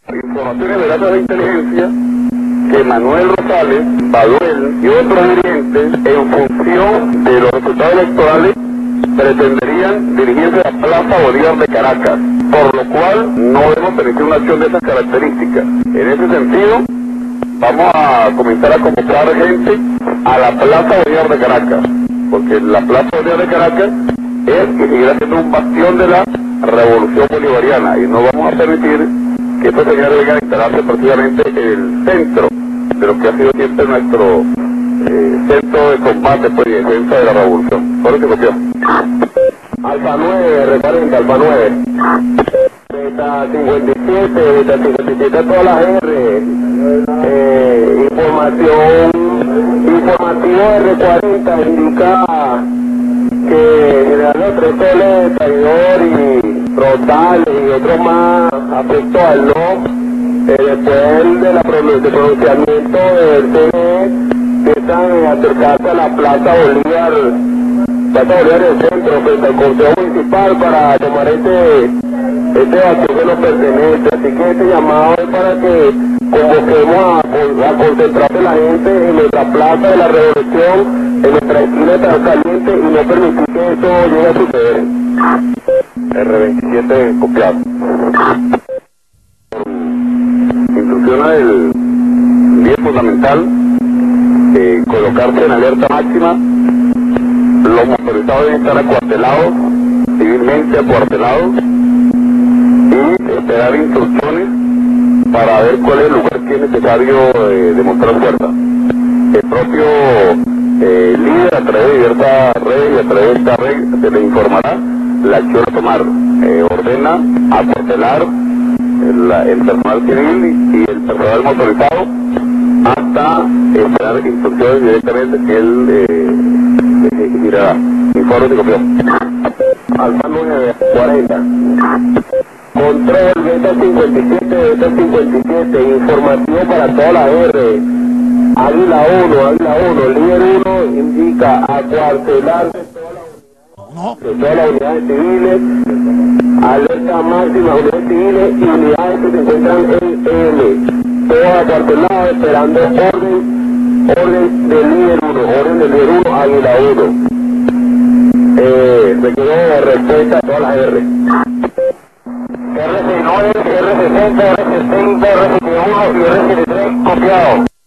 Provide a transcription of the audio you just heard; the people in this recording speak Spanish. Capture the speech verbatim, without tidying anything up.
Informaciones de datos de inteligencia que Manuel Rosales, Baduel y otros dirigentes, en función de los resultados electorales, pretenderían dirigirse a Plaza Bolívar de Caracas, por lo cual no debemos permitir una acción de esas características. En ese sentido, vamos a comenzar a convocar gente a la Plaza Bolívar de Caracas, porque la Plaza Bolívar de Caracas es y seguirá siendo un bastión de la revolución bolivariana, y no vamos a permitir que estos señores vengan a instalarse precisamente en el centro de lo que ha sido siempre nuestro eh, centro de combate pues, y defensa de la revolución. ¿Cuál es tu cuestión? Alfa nueve, recuerden, Alfa nueve. Beta cincuenta y siete, Beta cincuenta y siete a todas las R. Eh, información, informativo R cuarenta indica que General Tres Soles, Traidor y Rosales y otros más afectó al no. Eh, después de la del pronunciamiento del C N E, empiezan a acercarse a la Plaza Bolívar, Plaza Bolívar del centro, frente al Consejo Municipal para tomar este, este vacío que nos pertenece. Así que este llamado es para que convoquemos a, a concentrarse la gente en nuestra Plaza de la Revolución, en nuestra esquina tan caliente y no permitir que esto llegue a suceder. R veintisiete copiado. Instrucciona el bien fundamental, eh, colocarse en alerta máxima, los motorizados deben estar acuartelados, civilmente acuartelados, y esperar instrucciones para ver cuál es el lugar que es necesario eh, demostrar fuerza. El propio eh, líder a través de diversas redes y a través de esta red se le informará la acción a tomar. Eh, ordena acuartelar el, el personal civil y el personal motorizado hasta esperar instrucciones directamente que él eh, girará. Informe de copión. Alfa nueve cuarenta. Control Beta cincuenta y siete, Beta cincuenta y siete, informativo para toda la R. Águila uno, Águila uno, líder uno indica acuartelar de todas las unidades civiles, alerta máxima, unidades civiles y unidades que se encuentran en L. Todos acuartelados esperando orden, orden del líder uno, orden del líder uno, Águila uno. Eh, requiere respuesta a todas las R. R C nueve, R sesenta, R sesenta, R setenta y uno y R setenta y tres copiado.